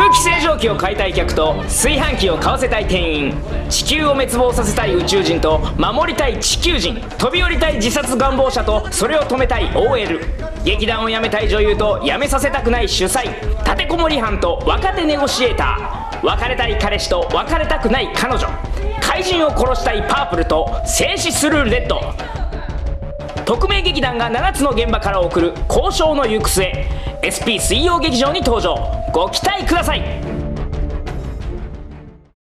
空気清浄機を買いたい客と炊飯器を買わせたい店員、地球を滅亡させたい宇宙人と守りたい地球人、飛び降りたい自殺願望者とそれを止めたい OL、 劇団を辞めたい女優と辞めさせたくない主催、立てこもり犯と若手ネゴシエーター、別れたい彼氏と別れたくない彼女、怪人を殺したいパープルと静止するレッド。匿名劇団が7つの現場から送る交渉の行く末、 SP 水曜劇場に登場。ご期待ください。